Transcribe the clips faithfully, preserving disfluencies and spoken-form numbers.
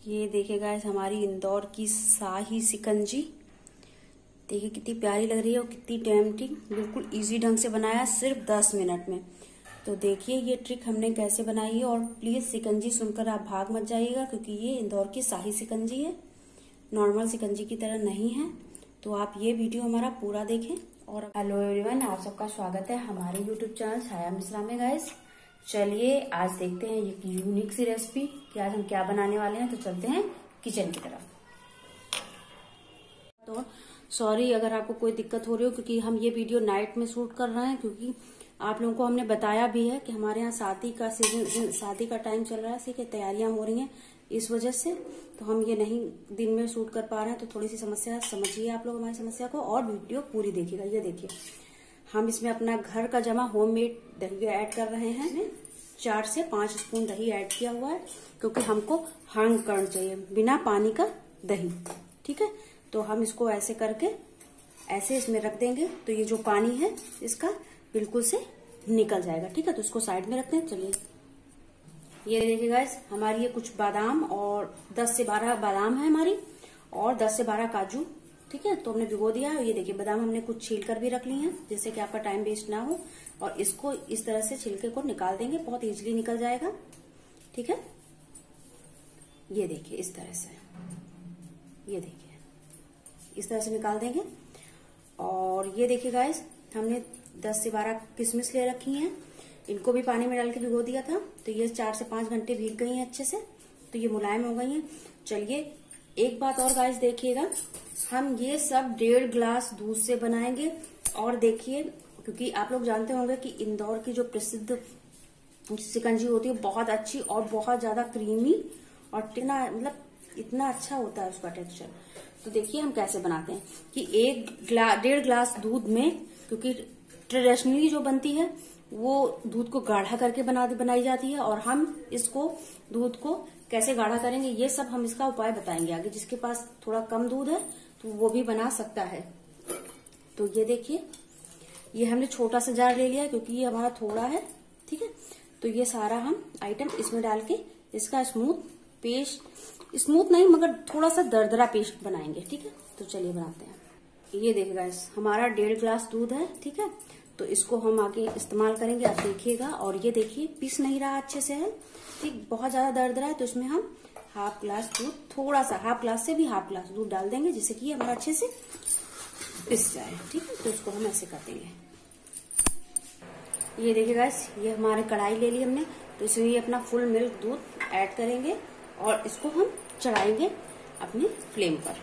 ये देखिए गाइस हमारी इंदौर की शाही शिकंजी। देखिए कितनी प्यारी लग रही है और कितनी टेम्पटिंग। बिल्कुल इजी ढंग से बनाया, सिर्फ दस मिनट में। तो देखिए ये ट्रिक हमने कैसे बनाई है। और प्लीज शिकंजी सुनकर आप भाग मत जाइएगा, क्योंकि ये इंदौर की शाही शिकंजी है, नॉर्मल शिकंजी की तरह नहीं है। तो आप ये वीडियो हमारा पूरा देखें। और हेलो एवरीवन, आप सबका स्वागत है हमारे यूट्यूब चैनल छाया मिश्रा में। गाइस चलिए आज देखते हैं ये यूनिक सी रेसिपी कि आज हम क्या बनाने वाले हैं। तो चलते हैं किचन की तरफ। तो सॉरी अगर आपको कोई दिक्कत हो रही हो, क्योंकि हम ये वीडियो नाइट में शूट कर रहे हैं, क्योंकि आप लोगों को हमने बताया भी है कि हमारे यहाँ शादी का सीजन, शादी का टाइम चल रहा है, इसी की तैयारियां हो रही हैं। इस वजह से तो हम ये नहीं दिन में शूट कर पा रहे हैं। तो थोड़ी सी समस्या समझिए आप लोग हमारी समस्या को, और वीडियो पूरी देखिएगा। ये देखिए हम इसमें अपना घर का जमा होममेड दही ऐड कर रहे हैं। चार से पांच स्पून दही ऐड किया हुआ है, क्योंकि हमको हंग कर्ण चाहिए, बिना पानी का दही। ठीक है, तो हम इसको ऐसे करके ऐसे इसमें रख देंगे, तो ये जो पानी है इसका बिल्कुल से निकल जाएगा। ठीक है, तो इसको साइड में रखते हैं। चलिए ये देखिए गाइस हमारी ये कुछ बादाम और दस से बारह बादाम है हमारी, और दस से बारह काजू। ठीक है, तो हमने भिगो दिया। ये देखिए बादाम हमने कुछ छील कर भी रख ली हैं, जिससे कि आपका टाइम वेस्ट ना हो। और इसको इस तरह से छिलके को निकाल देंगे, बहुत इजीली निकल जाएगा। ठीक है, ये देखिए इस तरह से, ये देखिए इस तरह से निकाल देंगे। और ये देखिए गाइस हमने दस से बारह किशमिश ले रखी हैं, इनको भी पानी में डाल के भिगो दिया था। तो ये चार से पांच घंटे भीग गई हैं अच्छे से, तो ये मुलायम हो गई हैं। चलिए एक बात और गाइस देखिएगा, हम ये सब डेढ़ गिलास दूध से बनाएंगे। और देखिए, क्योंकि आप लोग जानते होंगे कि इंदौर की जो प्रसिद्ध शिकंजी होती है बहुत अच्छी और बहुत ज्यादा क्रीमी, और टिना मतलब इतना अच्छा होता है उसका टेक्सचर। तो देखिए हम कैसे बनाते हैं कि एक ग्लास डेढ़ गिलास दूध में, क्योंकि ट्रेडिशनली जो बनती है वो दूध को गाढ़ा करके बना बनाई जाती है, और हम इसको दूध को कैसे गाढ़ा करेंगे ये सब हम इसका उपाय बताएंगे आगे। जिसके पास थोड़ा कम दूध है तो वो भी बना सकता है। तो ये देखिए ये हमने छोटा सा जार ले लिया, क्योंकि ये हमारा थोड़ा है। ठीक है, तो ये सारा हम आइटम इसमें डाल के इसका स्मूथ पेस्ट, स्मूथ नहीं मगर थोड़ा सा दरदरा पेस्ट बनाएंगे। ठीक है, तो चलिए बनाते हैं। ये देखिए गाइस हमारा डेढ़ गिलास दूध है। ठीक है, तो इसको हम आगे इस्तेमाल करेंगे, आप देखिएगा। और ये देखिए पीस नहीं रहा अच्छे से है, ठीक, बहुत ज्यादा दरदरा है। तो इसमें हम हाफ ग्लास दूध, थोड़ा सा हाफ ग्लास से भी हाफ ग्लास दूध डाल देंगे, जिससे कि हमारा अच्छे से पिस जाए। ठीक है, तो इसको हम ऐसे कर देंगे। ये देखिए गाइस ये हमारे कढ़ाई ले ली हमने, तो इसमें ये अपना फुल मिल्क दूध ऐड करेंगे और इसको हम चढ़ाएंगे अपनी फ्लेम पर।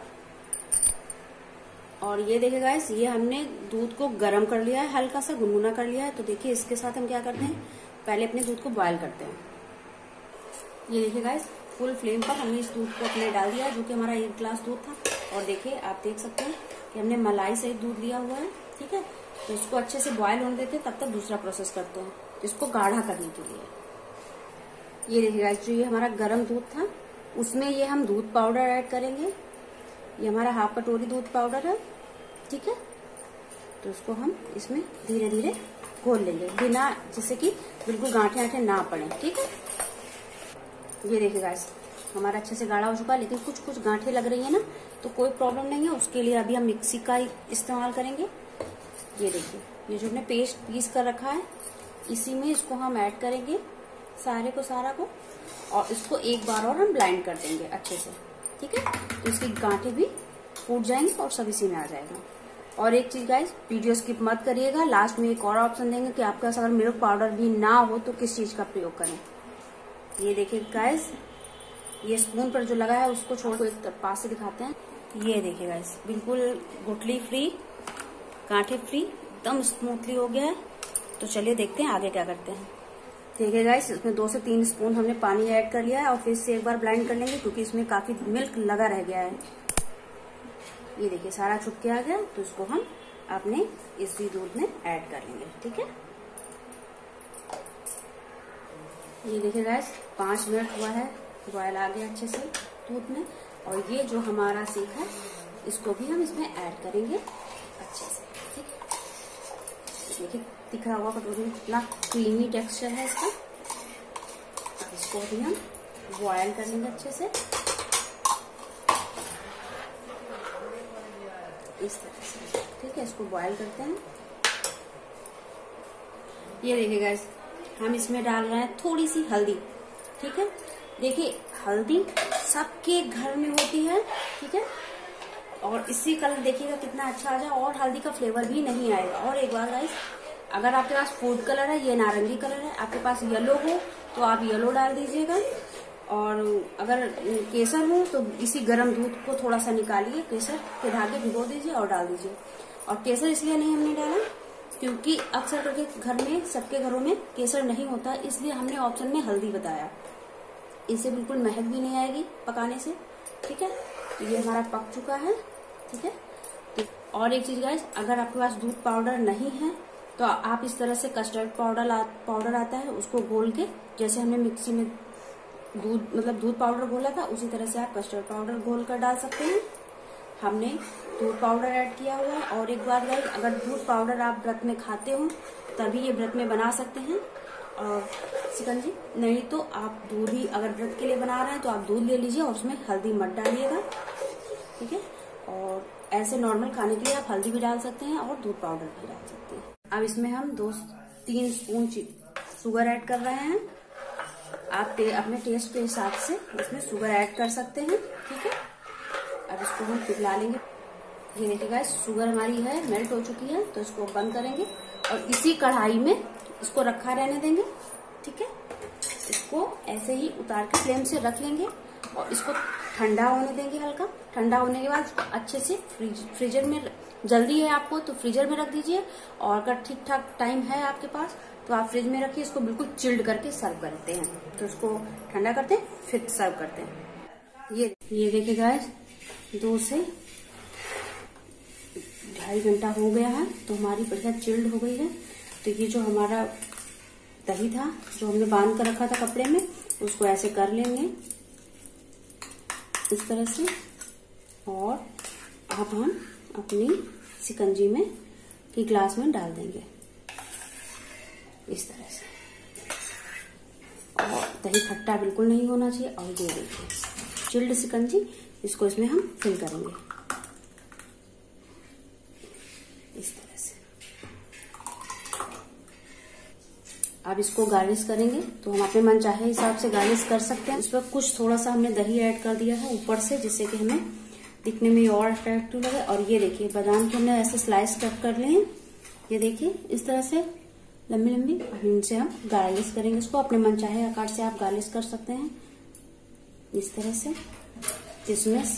और ये देखिए गाइस ये हमने दूध को गर्म कर लिया है, हल्का सा गुनगुना कर लिया है। तो देखिए इसके साथ हम क्या करते हैं, पहले अपने दूध को बॉयल करते हैं। ये देखिए गाइस फुल फ्लेम पर हमने इस दूध को अपने डाल दिया, जो कि हमारा एक गिलास दूध था। और देखिए आप देख सकते हैं कि हमने मलाई सहित दूध लिया हुआ है। ठीक है, तो इसको अच्छे से बॉयल होने देते हैं, तब तक दूसरा प्रोसेस करते हैं इसको गाढ़ा करने के लिए। ये देखिए गाइस जो ये हमारा गर्म दूध था, उसमें ये हम दूध पाउडर ऐड करेंगे। ये हमारा हाफ कटोरी दूध पाउडर है। ठीक है, तो इसको हम इसमें धीरे धीरे घोल लेंगे, बिना जिससे कि बिल्कुल गांठे गांठे ना पड़े। ठीक है, ये देखिए गाइस हमारा अच्छे से गाढ़ा हो चुका है, लेकिन कुछ कुछ गांठे लग रही है ना, तो कोई प्रॉब्लम नहीं है। उसके लिए अभी हम मिक्सी का इस्तेमाल करेंगे। ये देखिए ये जो हमने पेस्ट पीस कर रखा है, इसी में इसको हम ऐड करेंगे सारे को सारा को, और इसको एक बार और हम ब्लाइंड कर देंगे अच्छे से। ठीक है, तो इसकी गांठे भी फूट जाएंगे और सब इसी में आ जाएगा। और एक चीज गाइस वीडियो स्किप मत करिएगा, लास्ट में एक और ऑप्शन देंगे कि आपके पास अगर मिल्क पाउडर भी ना हो तो किस चीज का प्रयोग करें। ये देखिए गाइस ये स्पून पर जो लगा है उसको छोड़ को एक पास से दिखाते हैं। ये देखिए गाइस बिल्कुल गुठली फ्री, गांठे फ्री, एकदम स्मूथली हो गया है। तो चलिए देखते हैं आगे क्या करते हैं। देखिए गाइस इसमें दो से तीन स्पून हमने पानी ऐड कर लिया है, और फिर से एक बार ब्लाइंड कर लेंगे, क्योंकि इसमें काफी मिल्क लगा रह गया है। ये देखिए सारा छुप के आ गया, तो इसको हम अपने इसी दूध में ऐड कर लेंगे। ठीक है, ये देखिए गाइस पांच मिनट हुआ है, बॉयल आ गया अच्छे से दूध में। और ये जो हमारा शेक है इसको भी हम इसमें ऐड करेंगे अच्छे से। ठीक है, देखिए दिख रहा होगा कटोरी में कितना क्रीमी टेक्सचर है इसका। इसको भी हम बॉयल कर लेंगे अच्छे से इस तरह से। ठीक है, इसको बॉयल करते हैं। ये देखिए गाइस, हम इसमें डाल रहे हैं थोड़ी सी हल्दी। ठीक है, देखिए हल्दी सबके घर में होती है। ठीक है, और इसी कलर देखिएगा कितना अच्छा आ जाए और हल्दी का फ्लेवर भी नहीं आएगा। और एक बार गाइस, अगर आपके पास फूड कलर है, ये नारंगी कलर है, आपके पास येलो हो तो आप येलो डाल दीजिएगा। और अगर केसर हो तो इसी गर्म दूध को थोड़ा सा निकालिए, केसर के धागे भिगो दीजिए और डाल दीजिए। और केसर इसलिए नहीं हमने डाला क्योंकि अक्सर करके घर में, सबके घरों में केसर नहीं होता, इसलिए हमने ऑप्शन में हल्दी बताया। इससे बिल्कुल महक भी नहीं आएगी पकाने से। ठीक है, तो ये हमारा पक चुका है। ठीक है, तो और एक चीज गाइस, अगर आपके पास दूध पाउडर नहीं है तो आप इस तरह से कस्टर्ड पाउडर पाउडर आता है, उसको घोल के, जैसे हमने मिक्सी में दूध मतलब दूध पाउडर घोला था, उसी तरह से आप कस्टर्ड पाउडर घोल कर डाल सकते हैं। हमने दूध पाउडर ऐड किया हुआ है। और एक बात गाइस, अगर दूध पाउडर आप व्रत में खाते हो तभी ये व्रत में बना सकते हैं और शिकंजी, नहीं तो आप दूध ही, अगर व्रत के लिए बना रहे हैं तो आप दूध ले लीजिए और उसमें हल्दी मत डालिएगा। ठीक है, और ऐसे नॉर्मल खाने के लिए आप हल्दी भी डाल सकते हैं और दूध पाउडर भी डाल सकते हैं। अब इसमें हम दो तीन स्पून शुगर ऐड कर रहे हैं। आप ते, अपने टेस्ट के हिसाब से इसमें शुगर ऐड कर सकते हैं। ठीक है, अब इसको हम पिघला लेंगे। ये देखिए गाइस, शुगर हमारी है मेल्ट हो चुकी है, तो इसको बंद करेंगे और इसी कढ़ाई में इसको रखा रहने देंगे। ठीक है, इसको ऐसे ही उतार के फ्लेम से रख लेंगे और इसको ठंडा होने देंगे। हल्का ठंडा होने के बाद इसको अच्छे से फ्रीज फ्रीजर में, जल्दी है आपको तो फ्रीजर में रख दीजिए, और अगर ठीक ठाक टाइम है आपके पास तो आप फ्रिज में रखिए। इसको बिल्कुल चिल्ड करके सर्व करते हैं। तो इसको ठंडा करते हैं फिर सर्व करते हैं। ये ये देखिए गाइस, दो से ढाई घंटा हो गया है तो हमारी बढ़िया चिल्ड हो गई है। तो ये जो हमारा दही था, जो हमने बांध कर रखा था कपड़े में, उसको ऐसे कर लेंगे इस तरह से। और अब हम अपनी शिकंजी में की ग्लास में डाल देंगे इस तरह से। और दही खट्टा बिल्कुल नहीं होना चाहिए। और ये देखिए चिल्ड शिकंजी, इसको इसमें हम फिल करेंगे इस तरह से। अब इसको गार्निश करेंगे तो हम अपने मन चाहे हिसाब से गार्निश कर सकते हैं। इस पर कुछ थोड़ा सा हमने दही ऐड कर दिया है ऊपर से, जिससे कि हमें दिखने में और अट्रैक्टिव लगे। और ये देखिए बादाम को हमने ऐसे स्लाइस कट कर लिए हैं, ये देखिए इस तरह से लंबी लंबी। अब इनसे हम गार्निश करेंगे इसको, अपने मन चाहे आकार से आप गार्निश कर सकते हैं इस तरह से। किशमिश,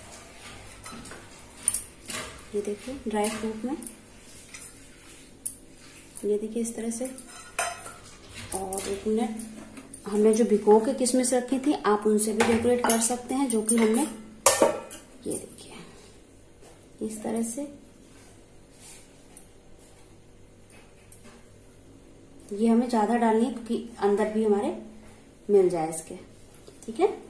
ये देखिए ड्राई फ्रूट में, ये देखिए इस तरह से। और एक मिनट, हमने जो भिगो के किशमिश रखी थी, आप उनसे भी डेकोरेट कर सकते हैं, जो कि हमने, ये देखिए इस तरह से। ये हमें ज्यादा डालनी है क्योंकि अंदर भी हमारे मिल जाए इसके। ठीक है,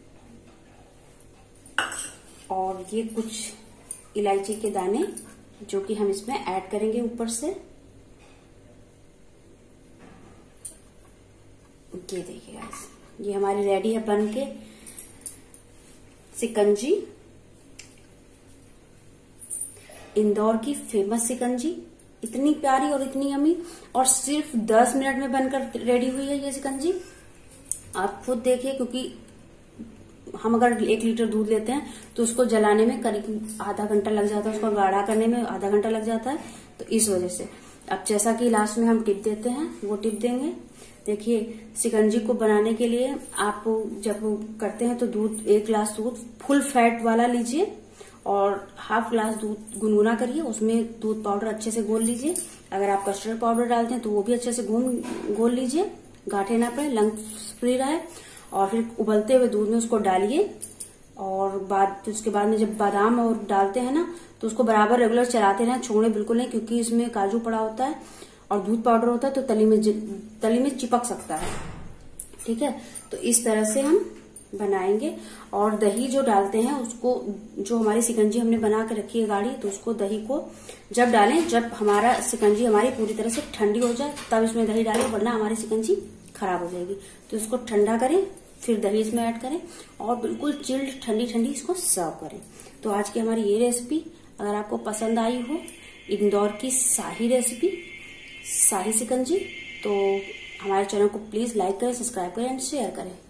और ये कुछ इलायची के दाने जो कि हम इसमें ऐड करेंगे ऊपर से। ये देखिए गाइस, ये हमारी रेडी है बन के शिकंजी, इंदौर की फेमस शिकंजी। इतनी प्यारी और इतनी यमी, और सिर्फ दस मिनट में बनकर रेडी हुई है ये शिकंजी। आप खुद देखिए, क्योंकि हम अगर एक लीटर दूध लेते हैं तो उसको जलाने में करीब आधा घंटा लग जाता है, उसको गाढ़ा करने में आधा घंटा लग जाता है, तो इस वजह से। अब जैसा कि लास्ट में हम टिप देते हैं, वो टिप देंगे। देखिए शिकंजी को बनाने के लिए आप जब करते हैं तो दूध, एक गिलास दूध फुल फैट वाला लीजिए और हाफ ग्लास दूध गुनगुना करिए, उसमें दूध पाउडर अच्छे से घोल लीजिए। अगर आप कस्टर्ड पाउडर डालते हैं तो वो भी अच्छे से घूम घोल लीजिए, गांठे ना पड़े, लंग्स फ्री रहे। और फिर उबलते हुए दूध में उसको डालिए, और बाद तो उसके बाद में जब बादाम और डालते हैं ना तो उसको बराबर रेगुलर चलाते रहें, छोड़े बिल्कुल नहीं, क्योंकि इसमें काजू पड़ा होता है और दूध पाउडर होता है तो तली में तली में चिपक सकता है। ठीक है, तो इस तरह से हम बनाएंगे। और दही जो डालते हैं उसको, जो हमारी शिकंजी हमने बना के रखी है गाढ़ी, तो उसको दही को जब डालें, जब हमारा शिकंजी हमारी पूरी तरह से ठंडी हो जाए तब इसमें दही डालें, वरना हमारी शिकंजी खराब हो जाएगी। तो इसको ठंडा करें फिर दही इसमें ऐड करें और बिल्कुल चिल्ड ठंडी ठंडी इसको सर्व करें। तो आज की हमारी ये रेसिपी अगर आपको पसंद आई हो, इंदौर की शाही रेसिपी शाही शिकंजी, तो हमारे चैनल को प्लीज लाइक करें, सब्सक्राइब करें एंड शेयर करें।